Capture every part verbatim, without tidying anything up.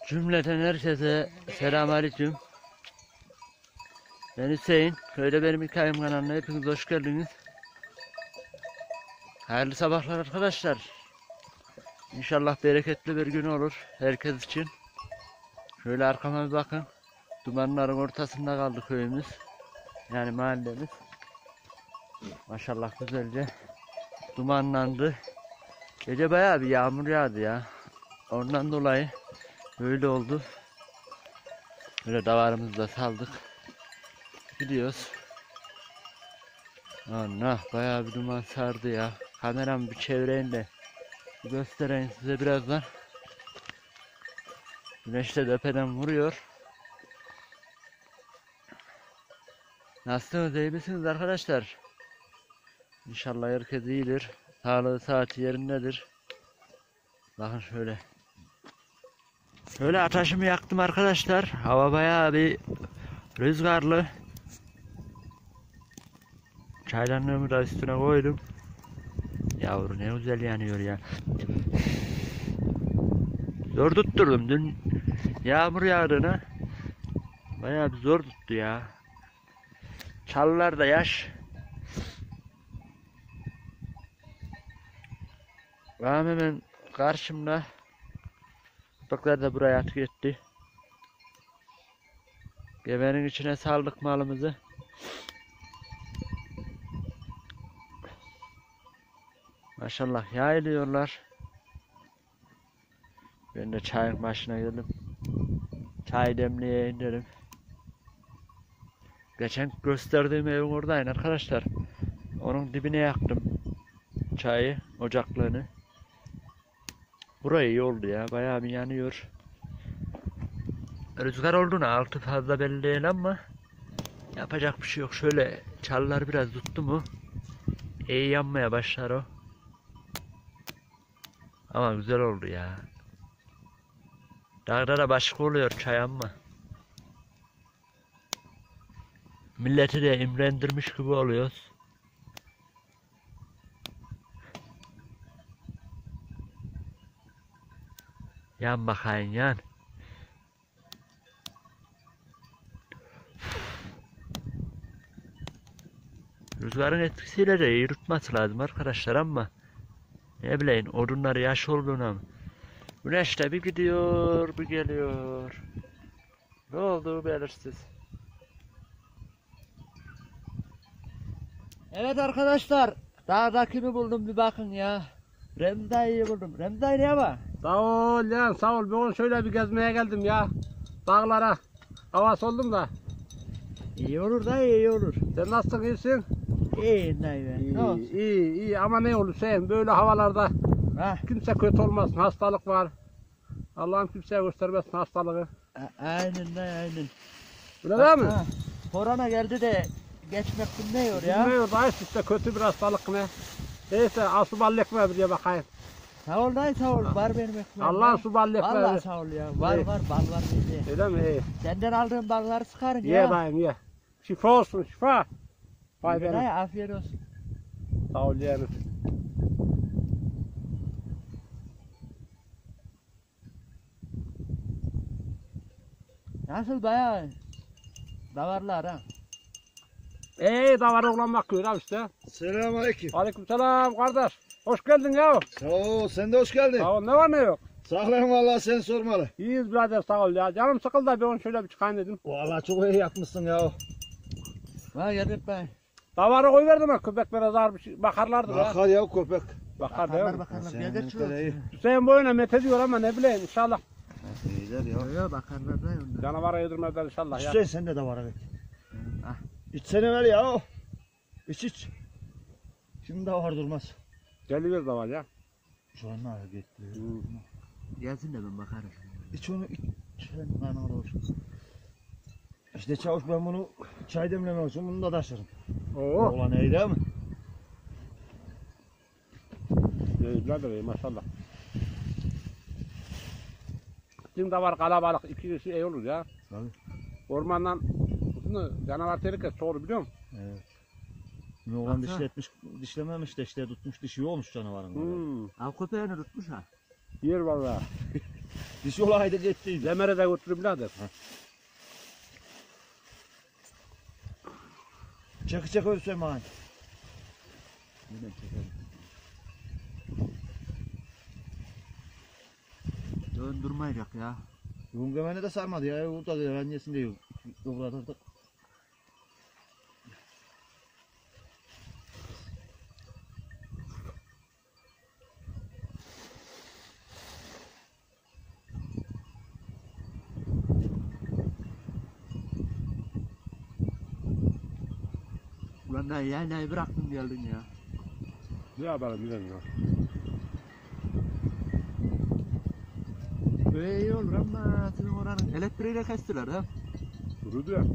Cümleten herkese selamünaleyküm. Ben Hüseyin. Köyde benim hikayem kanalına hepiniz hoş geldiniz. Hayırlı sabahlar arkadaşlar. İnşallah bereketli bir gün olur herkes için. Şöyle arkama bir bakın. Dumanların ortasında kaldı köyümüz. Yani mahallemiz. Maşallah güzelce dumanlandı. Gece bayağı bir yağmur yağdı ya. Ondan dolayı böyle oldu. Böyle davarımızı da saldık. Gidiyoruz. Allah, bayağı bir duman sardı ya. Kameramı bir çevireyim de göstereyim size birazdan. Güneş de tepeden vuruyor. Nasılsınız, iyi misiniz arkadaşlar? İnşallah herkes iyidir. Sağlığı saati yerindedir. Bakın şöyle. Şöyle ateşimi yaktım arkadaşlar. Hava bayağı bir rüzgarlı. Çaydanlığımı da üstüne koydum. Yavru ne güzel yanıyor ya. Zor tutturdum dün. Yağmur yağdığına bayağı bir zor tuttu ya. Çalılar da yaş. Benim hemen karşımda. Köpekler de buraya atık etti. Gebenin içine saldık malımızı. Maşallah yayılıyorlar. Ben de çayın başına geldim. Çay demleyeyim dedim. Geçen gösterdiğim evin oradayım arkadaşlar. Onun dibine yaktım çayı, ocaklığını. Burayı iyi oldu ya, bayağı bir yanıyor. Rüzgar olduğuna altı fazla belli değil ama yapacak bir şey yok. Şöyle çalılar biraz tuttu mu iyi yanmaya başlar o. Ama güzel oldu ya. Dağda da başka oluyor çay ama. Milleti de imrendirmiş gibi oluyoruz. Yan bakayım yan. Rüzgarın etkisiyle de iyi tutması lazım arkadaşlar ama ne bileyim odunları yaş olduğuna mı? Güneş de bir gidiyor bir geliyor. Ne olduğu belirsiz. Evet arkadaşlar, dağdakini buldum, bir bakın ya. Remzi dayıyı buldum. Remzi dayı ne var? Sağ ol lan, sağ ol. Bugün şöyle bir gezmeye geldim ya. Dağlara. Havas oldum da. İyi olur dayı, iyi olur. Sen nasılsın, iyisin? İyi dayı ben. Ne olsun? İyi, iyi, iyi. Ama ne olur sen böyle havalarda Ha? kimse kötü olmasın. Hastalık var. Allah'ım kimseye göstermesin hastalığı. A- aynen dayı, aynen. Öyle değil mi? Ha, korona geldi de geçmek bilmiyor ya. Bilmiyor da işte kötü bir hastalık ne? Neyse al su ballı ekmeği bir diye bakayım. Sağ ol dayı, sağ ol. Var benim ekmeğim. Allah'ın su ballı ekmeği. Vallahi sağ ol ya. Var İyi. var, bal var bizde. Öyle mi? İyi. Senden aldığım balları sıkarım Ye ya. bayım ye. Şifa olsun şifa. Vay Dayı benim. afiyet olsun. Sağ ol yeğenim. Nasıl bayağı davarlar ha? Ey davara ulan bakıyor abi işte. Selamünaleyküm. Aleykümselam kardeş. Hoş geldin ya. Sağ ol, sen de hoş geldin. Sağ ol, ne var ne yok. Sağlam vallahi, sen sormalı. İyiyiz birader, sağ ol ya. Canım sıkıldı da bir onu şöyle bir çıkayım dedim. Vallahi çok iyi yapmışsın ya. Var gelip ben. Davara koyverdim ha, köpeklere zar bir şey bakarlardı ya. Bakar ya köpek. Bakar değil Bakarlar mi? bakarlar. Senin Gelir mutları iyi. çuval. Hüseyin boyuna mete diyor ama ne bileyim inşallah. İyiler ya. Yok bakarlar dayı onlar. Canavara yedirmezler inşallah ya. Hüseyin sen de davara git. Ah. İçsene ver ya. İç iç. Şimdi davar durmaz. Geliyor davar ya. Şu an nereye gitti? Gelsin de ben bakarım. İç onu iç. Sen karnına doğru. İşte çavuş, ben bunu çay demlemek için bunu da taşırım. Oo. Oğlan iyi değil mi? İyi birader iyi maşallah. Bizim davar kalabalık, iki kişi iyi olur ya. Tabii. Ormandan bunu canavar tehlikesi doğru biliyor musun? Evet. Ne olan Baksana. dişletmiş, dişlememiş de işte tutmuş, dişi olmuş canavarın. Hmm. Av köpeğini tutmuş ha. Yer vallahi. Diş olaydı gittiydi. Demir'e de götürür birader. Çek çek öyle söyleme hani. Yine çekelim. Döndürmeyecek ya. Yoğun gömene de sarmadı ya. Orada da annesinde yok. Doğradırdık. Ulan da yaynayı bıraktın geldin ya. Ne yapalım bilmiyorum ya. Böyle iyi olur ama sizin oranın elektriğiyle kestiler ha. Kurudu ya.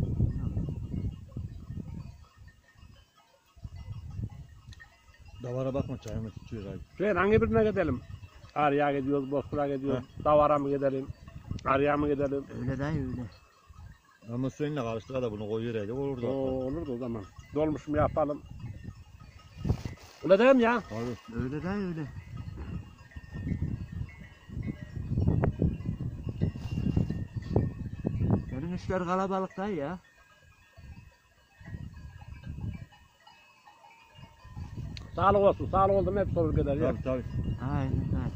Davara bakma çayımı tutuyor abi. Şey hangi birine gidelim? Arıya gidiyoruz, Bozkır'a gidiyoruz. Davara mı gidelim? Arıya mı gidelim? Öyle değil öyle. Ama suyunla karıştık da bunu koyuyoraydı olurdu. Oo, olurdu o zaman. Dolmuş mu yapalım? Öyle değil mi ya? Abi. Öyle değil öyle. Senin işler kalabalık değil ya. Sağlık olsun, sağlık oldu mu hep sorur gider ya. Tabii tabii. Aynen aynen.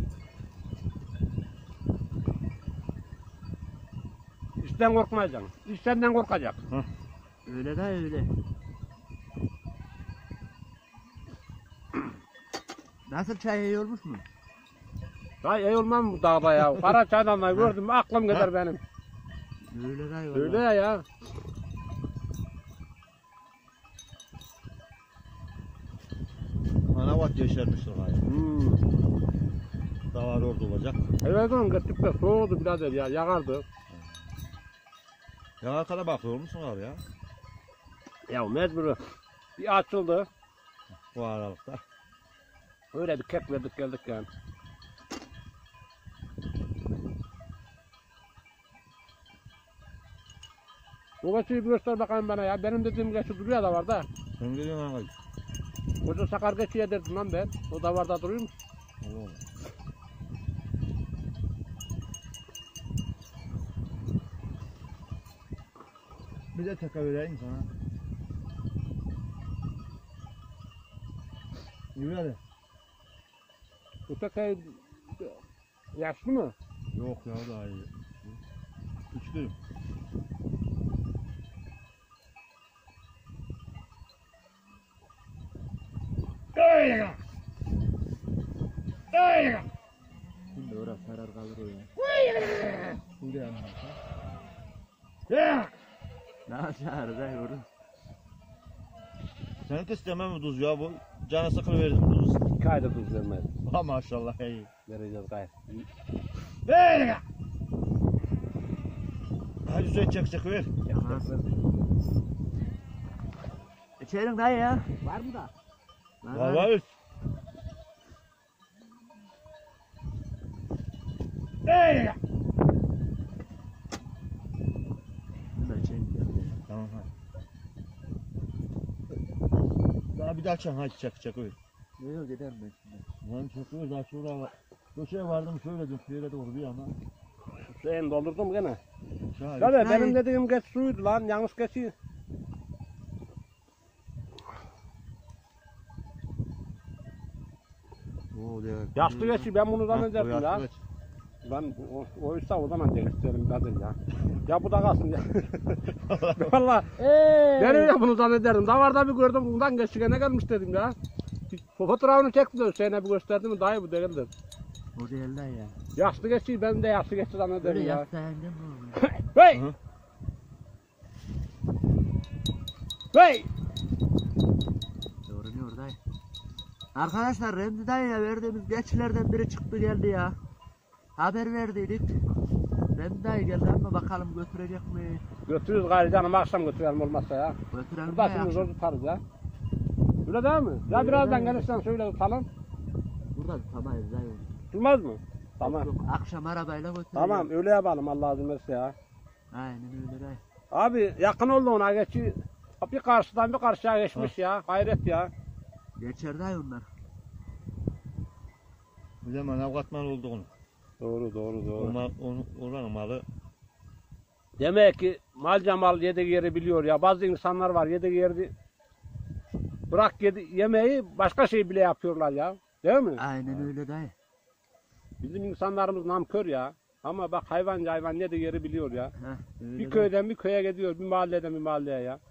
İşten korkmayacaksın. İş senden korkacak. Öyle de öyle. Nasıl çay iyi olmuş mu? Ay iyi olmam bu dağda ya. Kara çaydanlığı gördüm mü aklım gider benim. Öyle de öyle. Öyle ya ya. Anavat yeşermiştir gayet. Hmm. Davar orada olacak. Evet oğlum gittik de soğudu birader ya. Yakardı. Ya arkada bakıyor musun abi ya? Ya mecbur. Bir açıldı. Bu aralıkta. Öyle bir kek verdik geldik yani. Bu geçiyi bir göster bakayım bana ya. Benim dediğim geçi duruyor da var da. Sen geliyorsun abi. Koca sakar geçiye derdim lan ben. O da var da duruyor mu? Oo. Bir de taka vereyim sana. Yürü hadi. Bu tekayı yaşlı mı? Yok ya daha iyi. Üç dürüm. Şimdi orası sarar kalır o ya. Şimdi yanına. Ne yapacağız da orada? Sen de istemem mi tuz ya bu? Canı sıkılı verdim tuz. İki ayda tuz vermez. Ha maşallah iyi. Vereceğiz gayet. Hadi suyu çek çek ver. İçerin dayı ya. Var mı da? Var var üst. Bunlar içerin geldi. Tamam ha. Daha bir daha çek hadi çek çek ver. Yok yok giderim ben şimdi. Lan çek ver daha şuraya var. Köşeye vardım şöyle dön şöyle doğru bir yana. Sen doldurdum gene. Şahit. Tabii Hayır. benim dediğim geç suydu lan. Yanlış geçiyor. Oo diyor. Yaşlı geçiyor. Ben bunu Ha, zannederdim o ya. yaşlı geç. Ben o, oysa o zaman değiştirelim birader ya. Ya bu da kalsın ya. Valla ben öyle bunu zannederdim. Davarda bir gördüm bundan geçti ne gelmiş dedim ya. Fotoğrafını çekti de Hüseyin'e bir gösterdi mi dayı bu değildir. O değil lan ya. Yaşlı geçiyor ben de yaşlı geçti Öyle zannederim ya. yapsa hem de mi olur? Hey! Hı. Hey! Doğrunuyor dayı. Arkadaşlar Remzi dayıya verdiğimiz geçilerden biri çıktı geldi ya. Haber verdiydik. Remzi dayı geldi ama bakalım götürecek mi? Götürürüz gari canım akşam götürelim olmazsa ya. Götürelim Burada mi şimdi ya? zor tutarız ya. Öyle değil mi? Ya Öyle birazdan değil. gelirsen söyle tutalım. Burada tutamayız dayı. Tutmaz mı? Tamam. Yok, akşam arabayla götüreceğiz. Tamam öyle yapalım Allah izin verirse ya. Aynen öyle dayı. Abi yakın oldu ona geçi. Bir karşıdan bir karşıya geçmiş ya. Hayret ya. Geçer dayı onlar. Bir zaman avukatman oldu onu. Doğru doğru doğru. O mal, onu, oranın malı. Demek ki malca mal yediği yeri biliyor ya. Bazı insanlar var yediği yeri bırak yedi, yemeği başka şey bile yapıyorlar ya. Değil mi? Aynen öyle dayı. Bizim insanlarımız namkör ya. Ama bak hayvanca hayvan yediği yeri biliyor ya. Heh, öyle Bir dayı. köyden bir köye gidiyor. Bir mahalleden bir mahalleye ya.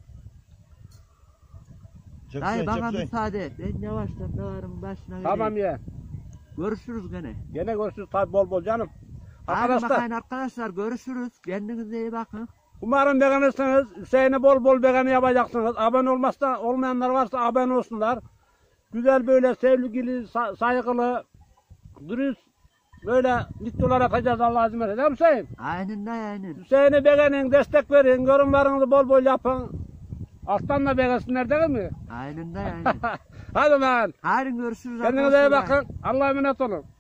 Dayı bana Çepsey. müsaade et. Ben yavaştan dağarın başına Tamam gideyim. ye. Görüşürüz gene. Gene görüşürüz tabi bol bol canım. Hadi Arkadaşlar bakayım arkadaşlar görüşürüz. Kendinize iyi bakın. umarım beğenirsiniz. Hüseyin'e bol bol beğeni yapacaksınız. Abone olmazsa olmayanlar varsa abone olsunlar. Güzel böyle sevgili, sa- saygılı, dürüst böyle videolar atacağız Allah'a izin verirse. Değil mi Hüseyin? Aynen dayı aynen. Hüseyin'i beğenin, destek verin, yorumlarınızı bol bol yapın. Alttan da beğensinler değil mi? Aynen dayı aynen. Hadi lan. Hadi görüşürüz Kendinize iyi arkadaşlar. bakın. Allah'a emanet olun.